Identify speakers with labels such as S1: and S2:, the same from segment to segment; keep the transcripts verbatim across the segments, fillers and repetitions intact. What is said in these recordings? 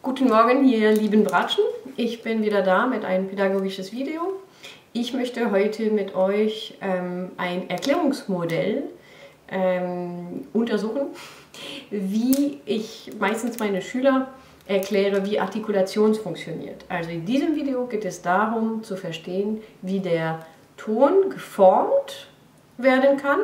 S1: Guten Morgen, ihr lieben Bratschen. Ich bin wieder da mit einem pädagogisches Video. Ich möchte heute mit euch ähm, ein Erklärungsmodell ähm, untersuchen, wie ich meistens meine Schüler erkläre, wie Artikulation funktioniert. Also in diesem Video geht es darum zu verstehen, wie der Ton geformt werden kann,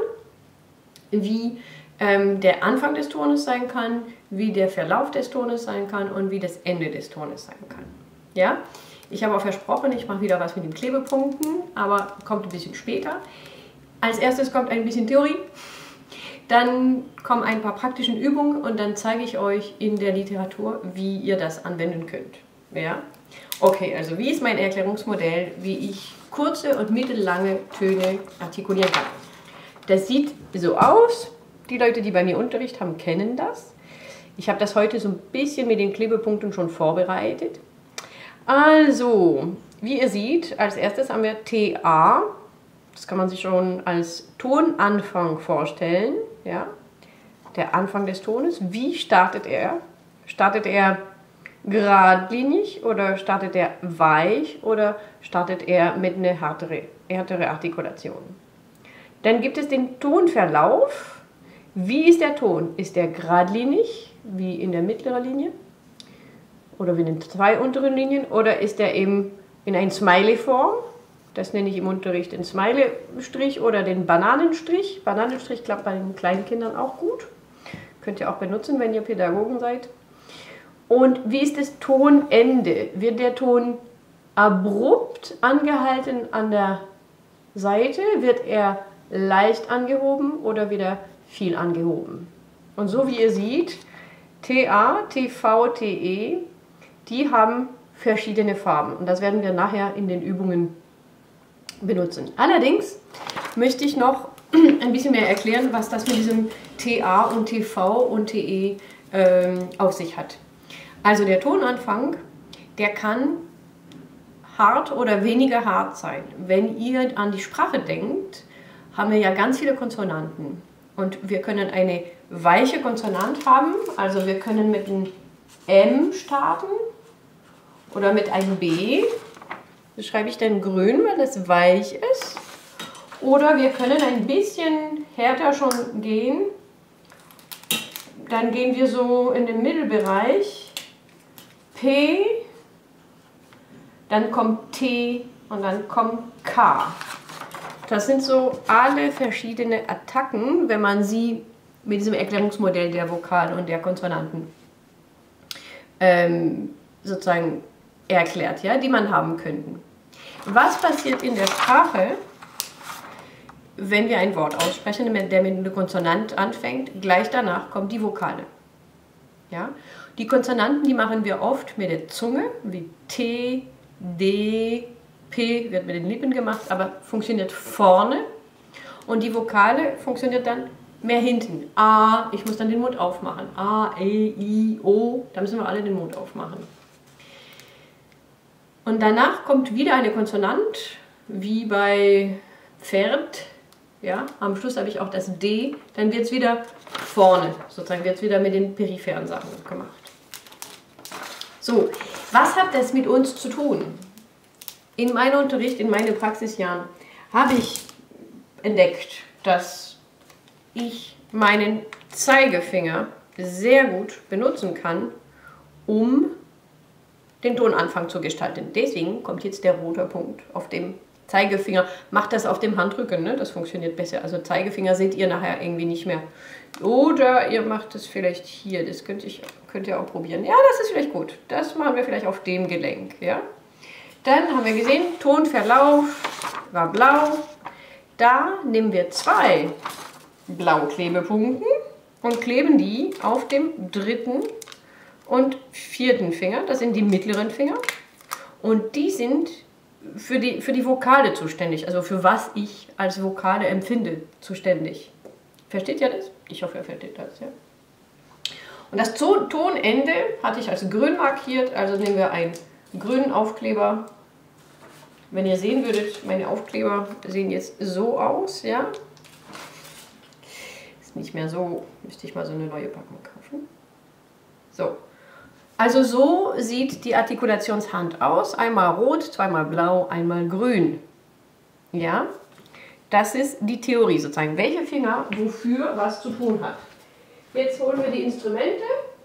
S1: wie ähm, der Anfang des Tones sein kann, wie der Verlauf des Tones sein kann und wie das Ende des Tones sein kann. Ja? Ich habe auch versprochen, ich mache wieder was mit den Klebepunkten, aber kommt ein bisschen später. Als erstes kommt ein bisschen Theorie, dann kommen ein paar praktische Übungen und dann zeige ich euch in der Literatur, wie ihr das anwenden könnt. Ja? Okay, also wie ist mein Erklärungsmodell, wie ich kurze und mittellange Töne artikulieren kann. Das sieht so aus. Die Leute, die bei mir Unterricht haben, kennen das. Ich habe das heute so ein bisschen mit den Klebepunkten schon vorbereitet. Also, wie ihr seht, als erstes haben wir T A. Das kann man sich schon als Tonanfang vorstellen. Ja? Der Anfang des Tones. Wie startet er? Startet er geradlinig oder startet er weich oder startet er mit einer härtere, härtere Artikulation? Dann gibt es den Tonverlauf. Wie ist der Ton? Ist der geradlinig, wie in der mittleren Linie? Oder wie in den zwei unteren Linien? Oder ist der eben in einer Smiley-Form? Das nenne ich im Unterricht den Smiley-Strich oder den Bananenstrich. Bananenstrich klappt bei den kleinen Kindern auch gut. Könnt ihr auch benutzen, wenn ihr Pädagogen seid. Und wie ist das Tonende? Wird der Ton abrupt angehalten an der Seite? Wird er leicht angehoben oder wieder viel angehoben? Und so wie ihr seht, T A, T V, T E, die haben verschiedene Farben. Und das werden wir nachher in den Übungen benutzen. Allerdings möchte ich noch ein bisschen mehr erklären, was das mit diesem T A und T V und T E ähm, auf sich hat. Also der Tonanfang, der kann hart oder weniger hart sein. Wenn ihr an die Sprache denkt, haben wir ja ganz viele Konsonanten. Und wir können eine weiche Konsonant haben, also wir können mit einem M starten oder mit einem B. Das schreibe ich dann grün, weil es weich ist. Oder wir können ein bisschen härter schon gehen. Dann gehen wir so in den Mittelbereich. P, dann kommt T und dann kommt K. Das sind so alle verschiedene Attacken, wenn man sie mit diesem Erklärungsmodell der Vokale und der Konsonanten ähm, sozusagen erklärt, ja, die man haben könnte. Was passiert in der Sprache, wenn wir ein Wort aussprechen, der mit einer Konsonant anfängt? Gleich danach kommt die Vokale. Ja? Die Konsonanten, die machen wir oft mit der Zunge, wie T, D, P wird mit den Lippen gemacht, aber funktioniert vorne. Und die Vokale funktioniert dann mehr hinten. A, ich muss dann den Mund aufmachen. A, E, I, O, da müssen wir alle den Mund aufmachen. Und danach kommt wieder eine Konsonant, wie bei Pferd. Ja, am Schluss habe ich auch das D. Dann wird es wieder vorne, sozusagen wird es wieder mit den peripheren Sachen gemacht. So, was hat das mit uns zu tun? In meinem Unterricht, in meinen Praxisjahren, habe ich entdeckt, dass ich meinen Zeigefinger sehr gut benutzen kann, um den Tonanfang zu gestalten. Deswegen kommt jetzt der rote Punkt auf dem Zeigefinger. Macht das auf dem Handrücken, ne? Das funktioniert besser. Also Zeigefinger seht ihr nachher irgendwie nicht mehr. Oder ihr macht es vielleicht hier. Das könnt, ich, könnt ihr auch probieren. Ja, das ist vielleicht gut. Das machen wir vielleicht auf dem Gelenk. Ja? Dann haben wir gesehen, Tonverlauf war blau. Da nehmen wir zwei Blauklebepunkte und kleben die auf dem dritten und vierten Finger. Das sind die mittleren Finger. Und die sind für die, für die Vokale zuständig. Also für was ich als Vokale empfinde, zuständig. Versteht ihr das? Ich hoffe, ihr versteht das. Ja? Und das Tonende hatte ich als grün markiert. Also nehmen wir einen grünen Aufkleber. Wenn ihr sehen würdet, meine Aufkleber sehen jetzt so aus, ja. Ist nicht mehr so, müsste ich mal so eine neue Packung kaufen. So, Also so sieht die Artikulationshand aus. Einmal rot, zweimal blau, einmal grün. Ja, das ist die Theorie sozusagen. Welcher Finger wofür was zu tun hat. Jetzt holen wir die Instrumente.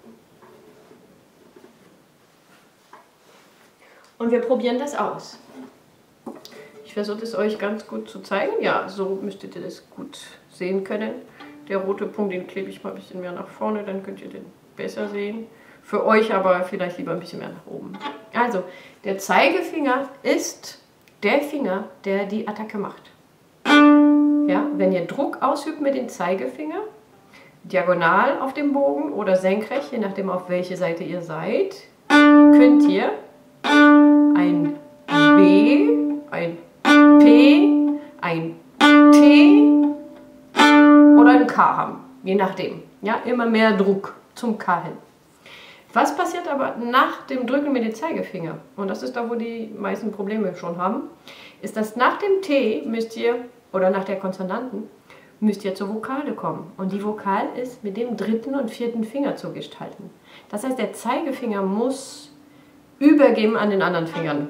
S1: Und wir probieren das aus. Ich versuche es euch ganz gut zu zeigen. Ja, so müsstet ihr das gut sehen können. Der rote Punkt, den klebe ich mal ein bisschen mehr nach vorne, dann könnt ihr den besser sehen. Für euch aber vielleicht lieber ein bisschen mehr nach oben. Also, der Zeigefinger ist der Finger, der die Attacke macht. Ja, wenn ihr Druck ausübt mit dem Zeigefinger, diagonal auf dem Bogen oder senkrecht, je nachdem auf welche Seite ihr seid, könnt ihr ein B, ein P, ein T oder ein K haben. Je nachdem. Ja, immer mehr Druck zum K hin. Was passiert aber nach dem Drücken mit dem Zeigefinger, und das ist da, wo die meisten Probleme schon haben, ist, dass nach dem T müsst ihr, oder nach der Konsonanten, müsst ihr zur Vokale kommen. Und die Vokal ist mit dem dritten und vierten Finger zu gestalten. Das heißt, der Zeigefinger muss übergeben an den anderen Fingern.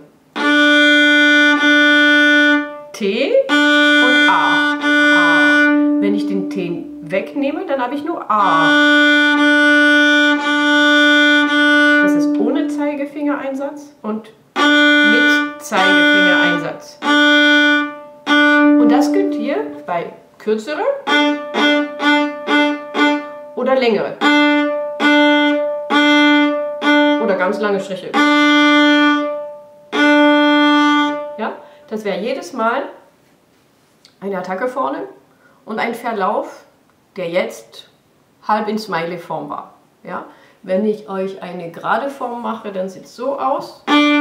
S1: T und A. A. Wenn ich den T wegnehme, dann habe ich nur A. Ohne Zeigefingereinsatz und mit Zeigefingereinsatz. Und das könnt ihr bei kürzere oder längere oder ganz lange Striche. Ja, das wäre jedes Mal eine Attacke vorne und ein Verlauf, der jetzt halb in Smiley-Form war. Ja? Wenn ich euch eine gerade Form mache, dann sieht es so aus.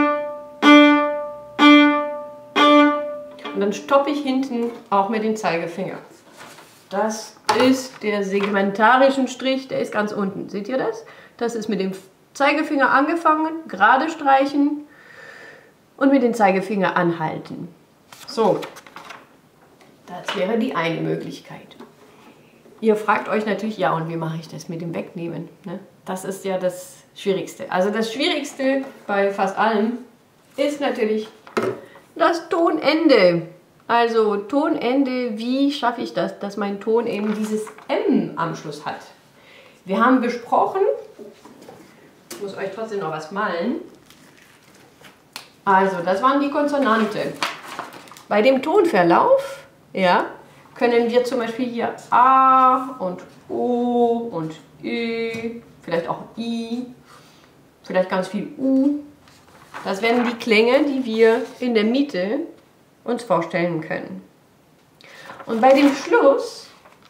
S1: Und dann stoppe ich hinten auch mit dem Zeigefinger. Das ist der segmentarischen Strich, der ist ganz unten. Seht ihr das? Das ist mit dem Zeigefinger angefangen, gerade streichen und mit dem Zeigefinger anhalten. So, das wäre die eine Möglichkeit. Ihr fragt euch natürlich, ja, und wie mache ich das mit dem Wegnehmen? Ne? Das ist ja das Schwierigste. Also das Schwierigste bei fast allem ist natürlich das Tonende. Also Tonende, wie schaffe ich das, dass mein Ton eben dieses M am Schluss hat? Wir haben besprochen, ich muss euch trotzdem noch was malen. Also, das waren die Konsonanten. Bei dem Tonverlauf, ja, können wir zum Beispiel hier A und O und Ö, vielleicht auch I, vielleicht ganz viel U. Das wären die Klänge, die wir in der Mitte uns vorstellen können. Und bei dem Schluss,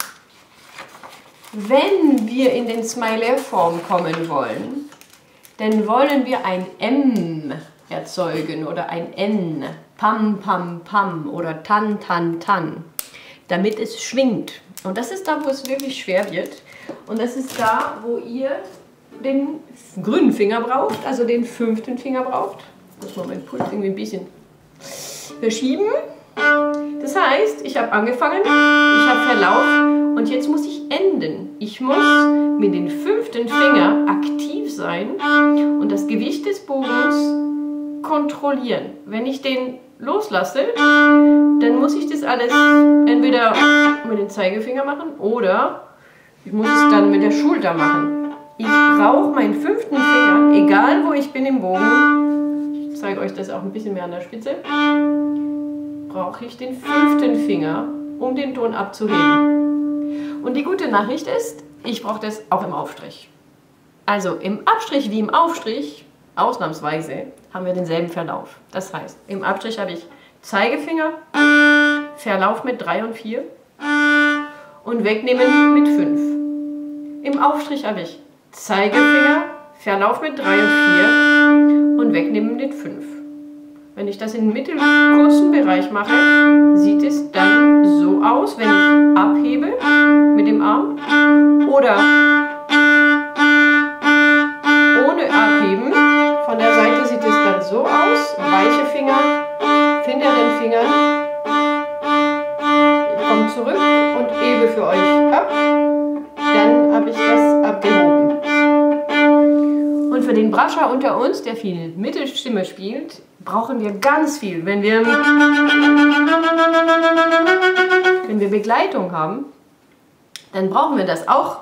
S1: wenn wir in den Smiley-Form kommen wollen, dann wollen wir ein M erzeugen oder ein N, Pam, Pam, Pam oder Tan, Tan, Tan, damit es schwingt. Und das ist da, wo es wirklich schwer wird. Und das ist da, wo ihr den grünen Finger braucht, also den fünften Finger braucht. Muss man meinen Puls irgendwie ein bisschen verschieben. Das heißt, ich habe angefangen, ich habe Verlauf und jetzt muss ich enden. Ich muss mit dem fünften Finger aktiv sein und das Gewicht des Bogens kontrollieren. Wenn ich den loslasse, dann muss ich das alles entweder mit dem Zeigefinger machen oder ich muss es dann mit der Schulter machen. Ich brauche meinen fünften Finger, egal wo ich bin im Bogen, ich zeige euch das auch ein bisschen mehr an der Spitze, brauche ich den fünften Finger, um den Ton abzuheben. Und die gute Nachricht ist, ich brauche das auch im Aufstrich. Also im Abstrich wie im Aufstrich, ausnahmsweise, haben wir denselben Verlauf. Das heißt, im Abstrich habe ich Zeigefinger, Verlauf mit drei und vier und Wegnehmen mit fünf. Im Aufstrich habe ich Zeigefinger, Verlauf mit drei und vier und Wegnehmen mit fünf. Wenn ich das in mittelkurzen Bereich mache, sieht es dann so aus, wenn ich abhebe mit dem Arm oder ohne Abheben. Von der Seite sieht es dann so aus, weiche Finger hinter den Fingern. Ich komme zurück und hebe für euch ab. Dann habe ich das abgehoben. Und für den den Bratscher unter uns, der viel Mittelstimme spielt, brauchen wir ganz viel. Wenn wir, wenn wir Begleitung haben, dann brauchen wir das auch,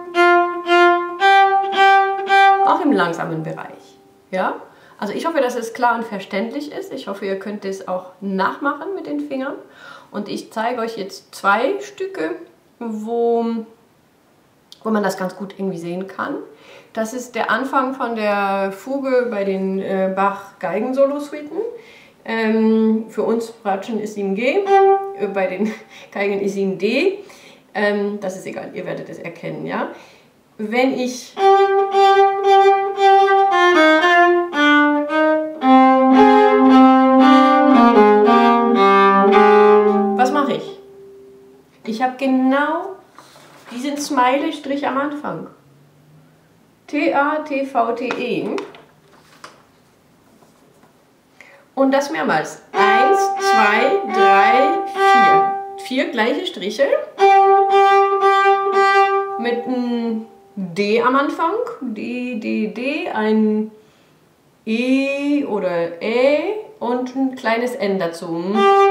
S1: auch im langsamen Bereich. Ja? Also ich hoffe, dass es klar und verständlich ist. Ich hoffe, ihr könnt es auch nachmachen mit den Fingern. Und ich zeige euch jetzt zwei Stücke, wo, wo man das ganz gut irgendwie sehen kann. Das ist der Anfang von der Fuge bei den äh, Bach-Geigen-Solo-Suiten. Ähm, für uns Bratschen ist sie in G, äh, bei den Geigen ist sie in D. Ähm, das ist egal, ihr werdet es erkennen. Ja? Wenn ich was mache ich? Ich habe genau diesen Smiley-Strich am Anfang. T A T V T E. Und das mehrmals. Eins, zwei, drei, vier. Vier gleiche Striche. Mit einem D am Anfang. D, D, D. Ein E oder Ä und ein kleines N dazu.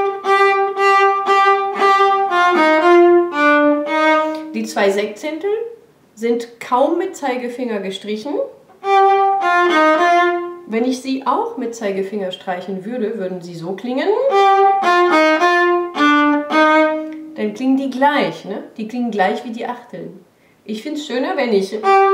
S1: Die zwei Sechzehntel sind kaum mit Zeigefinger gestrichen. Wenn ich sie auch mit Zeigefinger streichen würde, würden sie so klingen. Dann klingen die gleich, ne? Die klingen gleich wie die Achteln. Ich finde es schöner, wenn ich...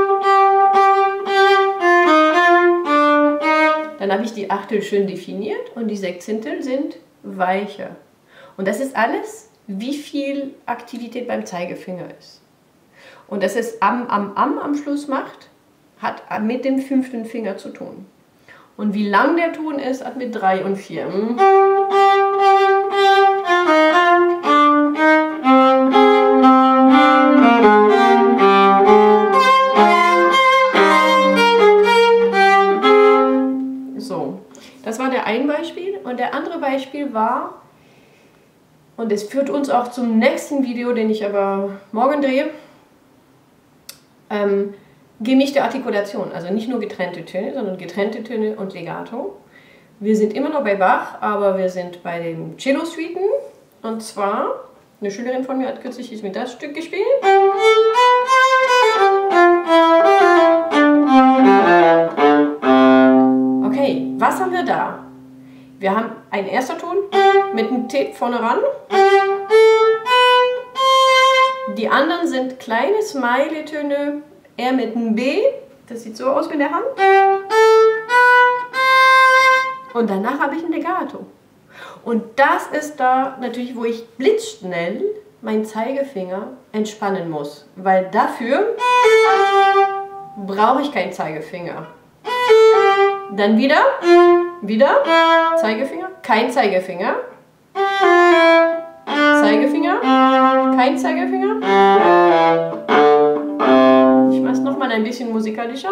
S1: Dann habe ich die Achtel schön definiert und die Sechzehntel sind weicher. Und das ist alles, wie viel Aktivität beim Zeigefinger ist. Und dass es am, am, am am Schluss macht, hat mit dem fünften Finger zu tun. Und wie lang der Ton ist, hat mit drei und vier. So, das war der ein Beispiel. Und der andere Beispiel war, und es führt uns auch zum nächsten Video, den ich aber morgen drehe, Ähm, gemischte Artikulation, also nicht nur getrennte Töne, sondern getrennte Töne und Legato. Wir sind immer noch bei Bach, aber wir sind bei den Cello-Suiten. Und zwar, eine Schülerin von mir hat kürzlich mit das Stück gespielt. Okay, was haben wir da? Wir haben einen ersten Ton mit einem T vorne ran. Die anderen sind kleine Smiley-Töne, eher mit einem B. Das sieht so aus mit der Hand. Und danach habe ich ein Legato. Und das ist da natürlich, wo ich blitzschnell meinen Zeigefinger entspannen muss. Weil dafür brauche ich keinen Zeigefinger. Dann wieder, wieder, Zeigefinger, kein Zeigefinger. Zeigefinger, kein Zeigefinger. Ich mache es nochmal ein bisschen musikalischer.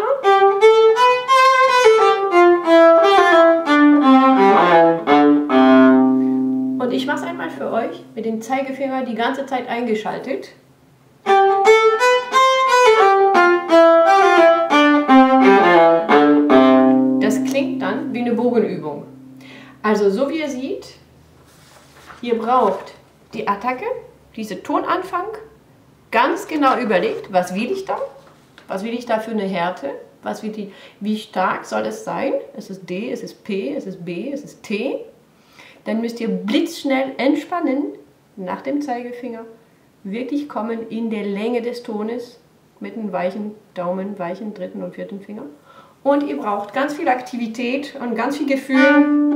S1: Und ich mache es einmal für euch mit dem Zeigefinger die ganze Zeit eingeschaltet. Das klingt dann wie eine Bogenübung. Also so wie ihr seht, ihr braucht die Attacke, diese Tonanfang, ganz genau überlegt, was will ich da? Was will ich da für eine Härte? Was will die, wie stark soll es sein? Es ist D, es ist P, es ist B, es ist T. Dann müsst ihr blitzschnell entspannen, nach dem Zeigefinger, wirklich kommen in der Länge des Tones mit einem weichen Daumen, weichen dritten und vierten Finger. Und ihr braucht ganz viel Aktivität und ganz viel Gefühl,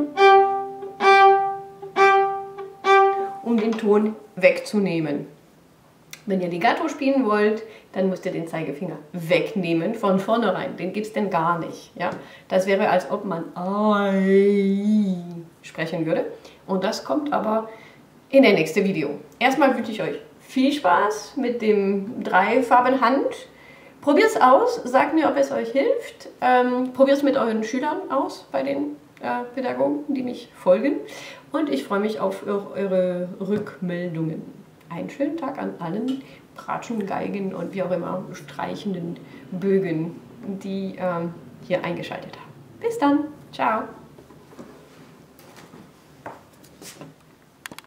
S1: um den Ton wegzunehmen. Wenn ihr Legato spielen wollt, dann müsst ihr den Zeigefinger wegnehmen von vornherein. Den gibt es denn gar nicht. Ja? Das wäre, als ob man Ai sprechen würde. Und das kommt aber in der nächsten Video. Erstmal wünsche ich euch viel Spaß mit dem Dreifarben-Hand. Probiert es aus, sagt mir, ob es euch hilft. Ähm, Probiert es mit euren Schülern aus, bei den äh, Pädagogen, die mich folgen. Und ich freue mich auf eure Rückmeldungen. Einen schönen Tag an allen Bratschen, Geigen und wie auch immer streichenden Bögen, die ähm, hier eingeschaltet haben. Bis dann. Ciao.